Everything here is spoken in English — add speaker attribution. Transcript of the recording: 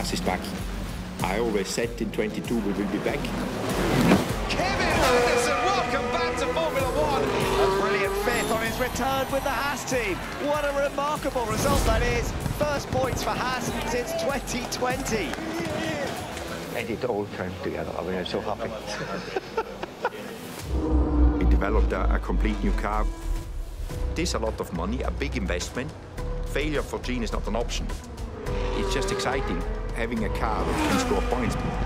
Speaker 1: Haas is back. I always said in 22 we will be back.
Speaker 2: Welcome back to Formula One. A brilliant fifth on his return with the Haas team. What a remarkable result that is. First points for Haas since 2020.
Speaker 3: And it all came together. I mean, I'm so happy.
Speaker 1: We developed a complete new car. It is a lot of money, a big investment. Failure for Gene is not an option. It's just exciting having a car that can score points.